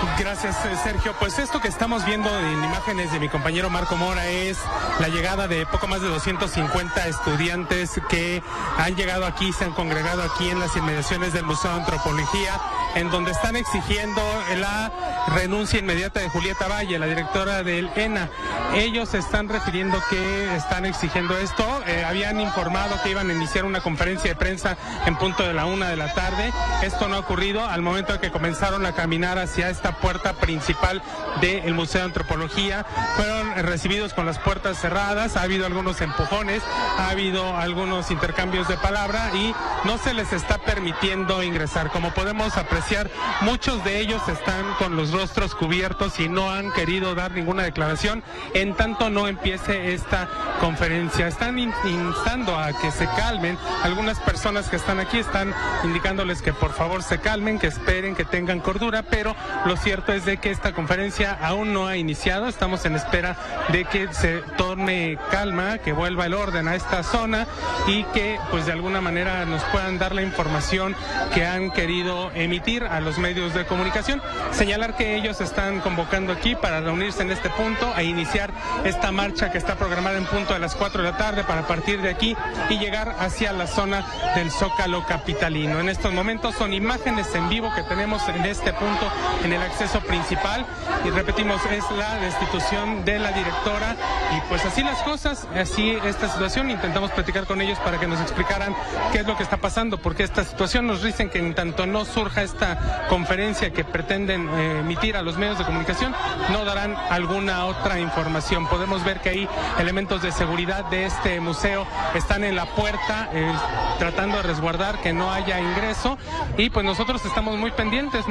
Gracias, Sergio. Pues esto que estamos viendo en imágenes de mi compañero Marco Mora es la llegada de poco más de 250 estudiantes que han llegado aquí, se han congregado aquí en las inmediaciones del Museo de Antropología, en donde están exigiendo la renuncia inmediata de Julieta Valle, la directora del ENA. Ellos están refiriendo que están exigiendo esto. Habían informado que iban a iniciar una conferencia de prensa en punto de la 1 de la tarde. Esto no ha ocurrido. Al momento de que comenzaron a caminar hacia esta puerta principal del Museo de Antropología, fueron recibidos con las puertas cerradas. Ha habido algunos empujones, ha habido algunos intercambios de palabra y no se les está permitiendo ingresar. Como podemos apreciar, muchos de ellos están con los rostros cubiertos y no han querido dar ninguna declaración en tanto no empiece esta conferencia. Están instando a que se calmen. Algunas personas que están aquí están indicándoles que por favor se calmen, que esperen, que tengan cordura, pero lo cierto es de que esta conferencia aún no ha iniciado. Estamos en espera de que se tome calma, que vuelva el orden a esta zona y que pues de alguna manera nos puedan dar la información que han querido emitir a los medios de comunicación. Señalar que ellos están convocando aquí para reunirse en este punto e iniciar esta marcha que está programada en punto de las 4 de la tarde para partir de aquí y llegar hacia la zona del Zócalo capitalino. En estos momentos son imágenes en vivo que tenemos en este punto, en el acceso principal, y repetimos, es la destitución de la directora y pues así las cosas, así esta situación. Intentamos platicar con ellos para que nos explicaran qué es lo que está pasando, porque esta situación nos dicen que en tanto no surja esta conferencia que pretenden emitir a los medios de comunicación, no darán alguna otra información. Podemos ver que hay elementos de seguridad de este museo, están en la puerta tratando de resguardar que no haya ingreso y pues nosotros estamos muy pendientes,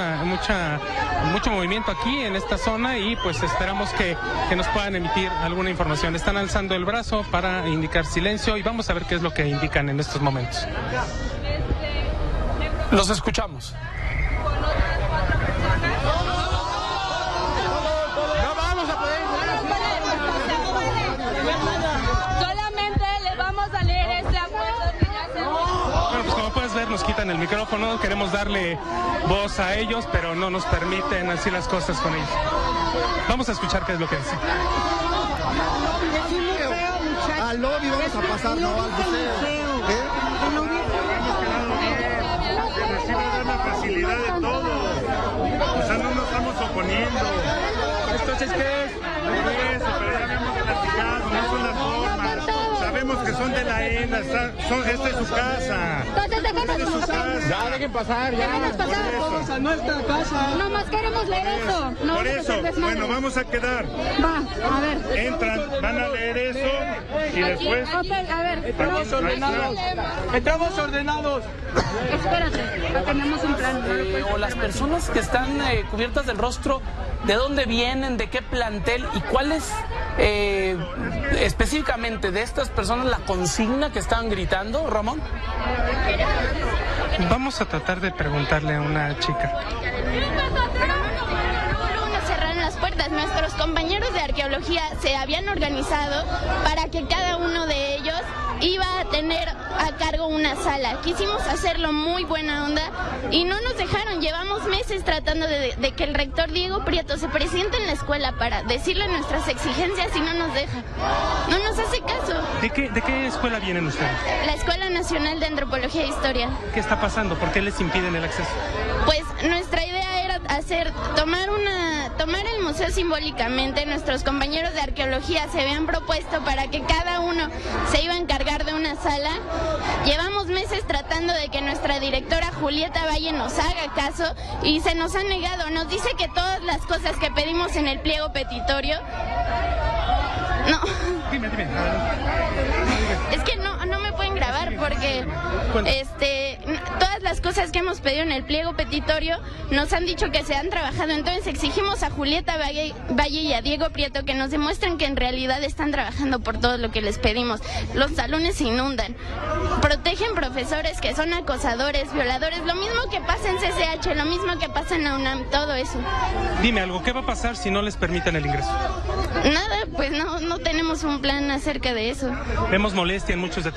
mucho movimiento aquí en esta zona y pues esperamos que nos puedan emitir alguna información. Están alzando el brazo para indicar silencio y vamos a ver qué es lo que indican en estos momentos. Los escuchamos. Solamente le vamos a leer este acuerdo que ya se... Bueno, pues como puedes ver, nos quitan el micrófono, queremos darle voz a ellos, pero no nos permiten así las cosas con ellos. Vamos a escuchar qué es lo que dicen. Al lobby vamos a pasar, no al museo. Se recibe una facilidad de todo. O sea, no nos estamos oponiendo. Entonces, ¿qué es? Eso, pero ya habíamos platicado, no son las formas. Sabemos que son de la ENA, esta es su casa. Entonces déjenos pasar. Ya, dejen pasar, ya. Déjenos pasar. Vamos a nuestra casa. Nomás queremos leer eso. No Por vamos a eso, hacer desmadre. bueno, vamos a quedar. Va, a ver. Entran, van a leer eso y después... Ok, a ver. Entramos ordenados. Entramos ordenados. Espérate, tenemos un plan. O las personas que están cubiertas del rostro, ¿de dónde vienen? ¿De qué plantel? ¿Y cuál es específicamente de estas personas la consigna que estaban gritando, Ramón? Vamos a tratar de preguntarle a una chica. Cerraron las puertas. Nuestros compañeros de arqueología se habían organizado para que cada uno de ellos iba a tener a cargo una sala. Quisimos hacerlo muy buena onda y no nos dejaron. Llevamos meses tratando de que el rector Diego Prieto se presente en la escuela para decirle nuestras exigencias y no nos deja. No nos hace caso. ¿De qué escuela vienen ustedes? La Escuela Nacional de Antropología e Historia. ¿Qué está pasando? ¿Por qué les impiden el acceso? Pues nuestra idea era tomar el museo simbólicamente. Nuestros compañeros de arqueología se habían propuesto para que cada uno se iba a encargar de una sala. Llevamos meses tratando de que nuestra directora Julieta Valle nos haga caso y se nos ha negado. Nos dice que todas las cosas que pedimos en el pliego petitorio... No. Dime. Es que no me pueden grabar porque todas las cosas que hemos pedido en el pliego petitorio nos han dicho que se han trabajado. Entonces exigimos a Julieta Valle y a Diego Prieto que nos demuestren que en realidad están trabajando por todo lo que les pedimos. Los salones se inundan, protegen profesores que son acosadores, violadores, lo mismo que pasa en CCH, lo mismo que pasa en la UNAM, todo eso. Dime algo, ¿qué va a pasar si no les permiten el ingreso? Nada, pues no tenemos un plan acerca de eso. Vemos molestia en muchos de tus compañeros.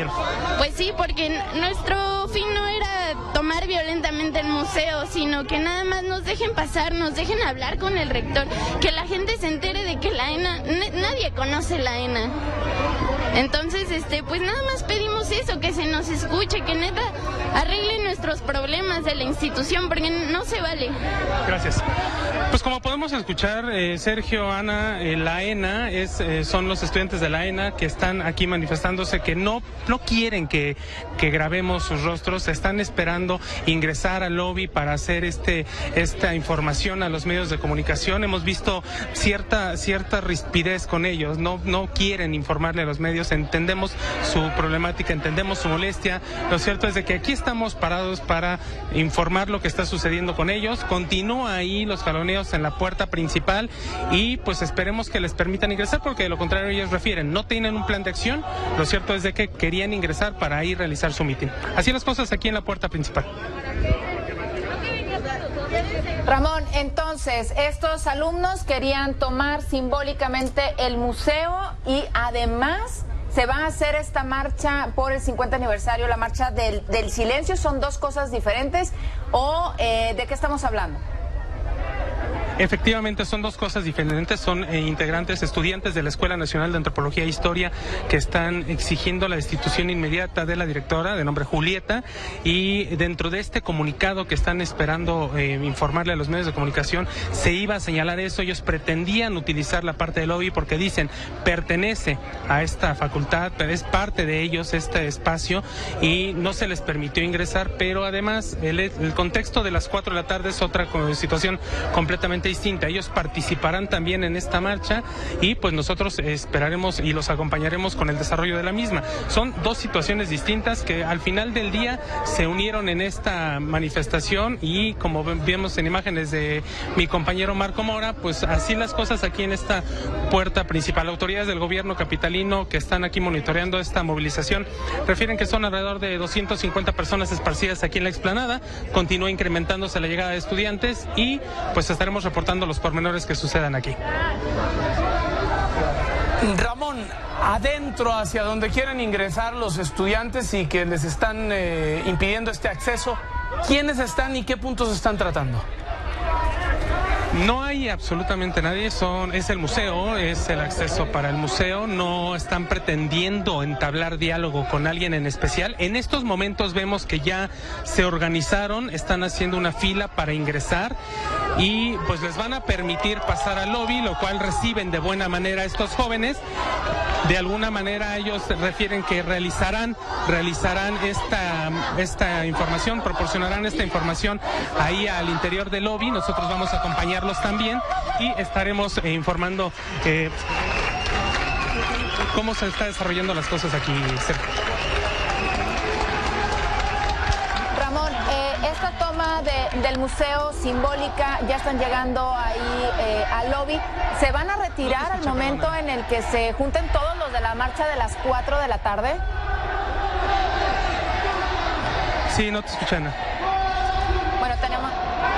compañero. Pues sí, porque nuestro fin no era tomar violentamente el museo, sino que nada más nos dejen pasar, nos dejen hablar con el rector, que la gente se entere de que la ENA, nadie conoce la ENA. Entonces, pues nada más pedimos eso, que se nos escuche, que neta arregle nuestros problemas de la institución, porque no se vale. Gracias. Pues como podemos escuchar, Sergio, Ana, la ENA son los estudiantes de la ENA que están aquí manifestándose, que no quieren que grabemos sus rostros, están esperando ingresar al lobby para hacer esta información a los medios de comunicación. Hemos visto cierta rispidez con ellos, no quieren informarle a los medios, entendemos su problemática, entendemos su molestia. Lo cierto es de que aquí estamos parados para informar lo que está sucediendo con ellos. Continúa ahí los jaloneos en la puerta principal y pues esperemos que les permitan ingresar, porque de lo contrario ellos refieren, no tienen un plan de acción. Lo cierto es de que querían ingresar para ahí realizar su mitin. Así las cosas aquí en la puerta principal. Ramón, entonces, estos alumnos querían tomar simbólicamente el museo y además se va a hacer esta marcha por el 50 aniversario, la marcha del silencio. ¿Son dos cosas diferentes o de qué estamos hablando? Efectivamente, son dos cosas diferentes. Son integrantes, estudiantes de la Escuela Nacional de Antropología e Historia, que están exigiendo la destitución inmediata de la directora, de nombre Julieta, y dentro de este comunicado que están esperando informarle a los medios de comunicación, se iba a señalar eso. Ellos pretendían utilizar la parte del lobby porque dicen, pertenece a esta facultad, pero es parte de ellos este espacio y no se les permitió ingresar, pero además el contexto de las 4 de la tarde es otra situación completamente distinta. Ellos participarán también en esta marcha y pues nosotros esperaremos y los acompañaremos con el desarrollo de la misma. Son dos situaciones distintas que al final del día se unieron en esta manifestación y como vemos en imágenes de mi compañero Marco Mora, pues así las cosas aquí en esta puerta principal. Autoridades del gobierno capitalino que están aquí monitoreando esta movilización refieren que son alrededor de 250 personas esparcidas aquí en la explanada. Continúa incrementándose la llegada de estudiantes y pues estaremos reportando los pormenores que sucedan aquí. Ramón, adentro hacia donde quieren ingresar los estudiantes y que les están impidiendo este acceso, ¿quiénes están y qué puntos están tratando? No hay absolutamente nadie, es el museo, es el acceso para el museo, no están pretendiendo entablar diálogo con alguien en especial. En estos momentos vemos que ya se organizaron, están haciendo una fila para ingresar y pues les van a permitir pasar al lobby, lo cual reciben de buena manera estos jóvenes. De alguna manera ellos refieren que realizarán esta información, proporcionarán esta información ahí al interior del lobby. Nosotros vamos a acompañarlos también y estaremos informando cómo se está desarrollando las cosas aquí, Sergio. Ramón, esta toma del museo simbólica, ya están llegando ahí al lobby. ¿Se van a retirar al momento en el que se junten todos los de la marcha de las 4 de la tarde? Sí, no te escuchan. Bueno, tenemos...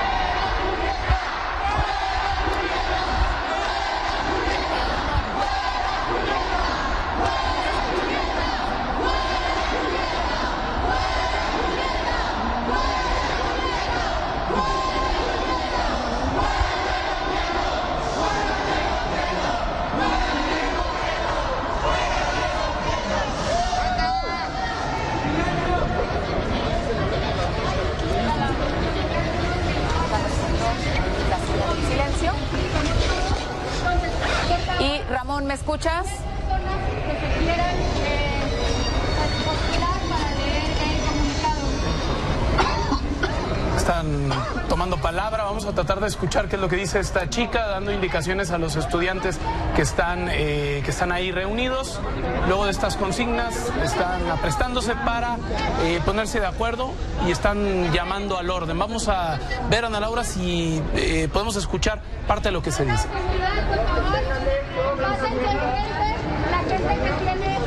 Y Ramón, ¿me escuchas? Están tomando palabra, vamos a tratar de escuchar qué es lo que dice esta chica, dando indicaciones a los estudiantes que están ahí reunidos. Luego de estas consignas están aprestándose para ponerse de acuerdo y están llamando al orden. Vamos a ver, Ana Laura, si podemos escuchar parte de lo que se dice. La gente que tiene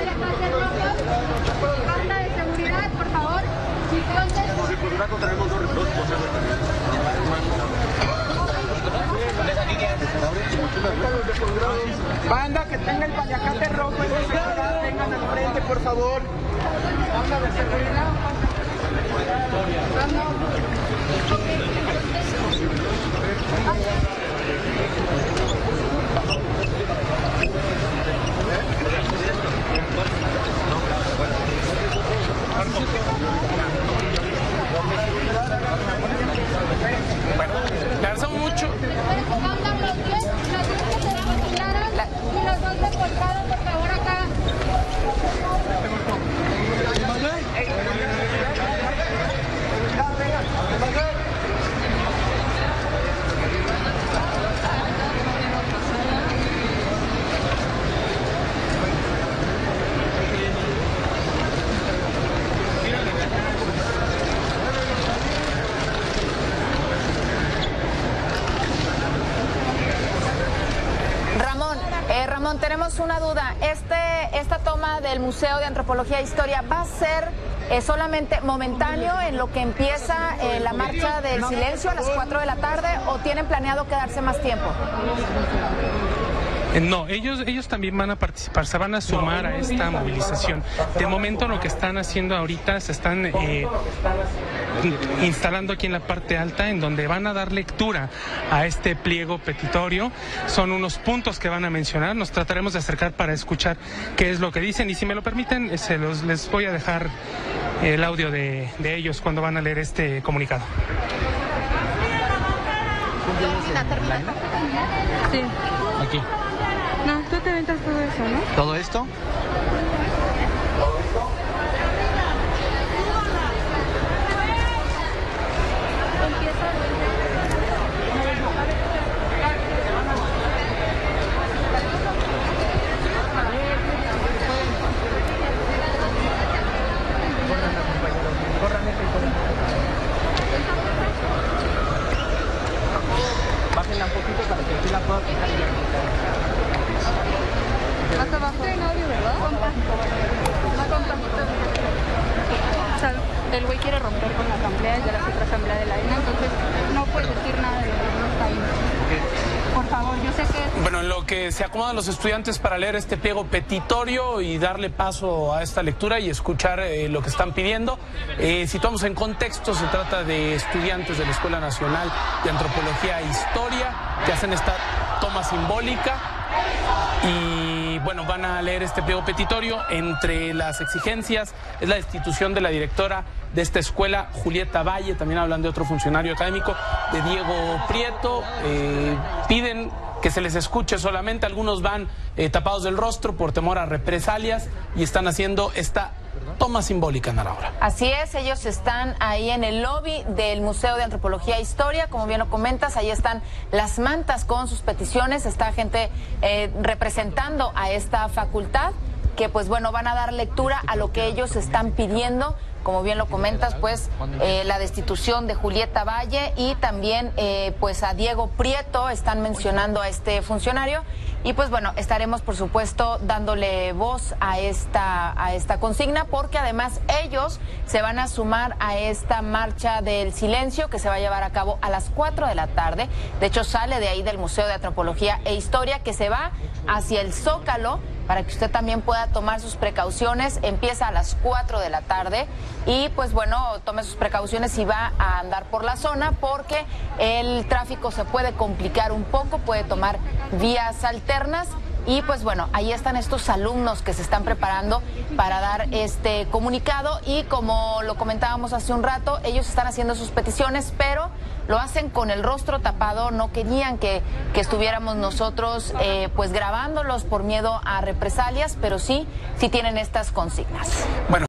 falta de seguridad, por favor. Banda que tenga el paliacate rojo en el celular, vengan al frente, por favor. Bueno, le agradecemos mucho. Los dos reportados, por favor, acá. Ramón, tenemos una duda. Esta toma del Museo de Antropología e Historia va a ser solamente momentáneo en lo que empieza la marcha del silencio a las 4 de la tarde o tienen planeado quedarse más tiempo? No, ellos también van a participar, se van a sumar a esta movilización. De momento lo que están haciendo ahorita, se están instalando aquí en la parte alta, en donde van a dar lectura a este pliego petitorio. Son unos puntos que van a mencionar, nos trataremos de acercar para escuchar qué es lo que dicen y si me lo permiten, les voy a dejar el audio de ellos cuando van a leer este comunicado. Sí. Aquí. No, tú te aventas todo eso, ¿no? ¿Todo esto? Bájenla un poquito para que aquí la pueda quitar. Más abajo. Estoy en audio, ¿verdad? O sea, el güey quiere romper con la asamblea, ya la otra asamblea de la ENA, entonces no puede decir nada de lo que no está ahí. Por favor, yo sé que... Bueno, en lo que se acomodan los estudiantes para leer este pliego petitorio y darle paso a esta lectura y escuchar lo que están pidiendo. Situamos en contexto, se trata de estudiantes de la Escuela Nacional de Antropología e Historia que hacen esta toma simbólica y bueno, van a leer este pliego petitorio. Entre las exigencias es la destitución de la directora de esta escuela, Julieta Valle. También hablan de otro funcionario académico, de Diego Prieto. Piden que se les escuche solamente. Algunos van tapados del rostro por temor a represalias y están haciendo esta toma simbólica, Ana Laura. Así es, ellos están ahí en el lobby del Museo de Antropología e Historia, como bien lo comentas, ahí están las mantas con sus peticiones, está gente representando a esta facultad, que pues bueno, van a dar lectura a lo que ellos están pidiendo, como bien lo comentas, pues la destitución de Julieta Valle y también pues a Diego Prieto, están mencionando a este funcionario. Y pues bueno, estaremos por supuesto dándole voz a esta consigna, porque además ellos se van a sumar a esta marcha del silencio que se va a llevar a cabo a las 4 de la tarde. De hecho, sale de ahí del Museo de Antropología e Historia, que se va hacia el Zócalo, para que usted también pueda tomar sus precauciones. Empieza a las 4 de la tarde y pues bueno, tome sus precauciones y va a andar por la zona, porque el tráfico se puede complicar un poco, puede tomar vías alternas. Y pues bueno, ahí están estos alumnos que se están preparando para dar este comunicado y como lo comentábamos hace un rato, ellos están haciendo sus peticiones, pero lo hacen con el rostro tapado. No querían que estuviéramos nosotros pues grabándolos por miedo a represalias, pero sí tienen estas consignas. Bueno.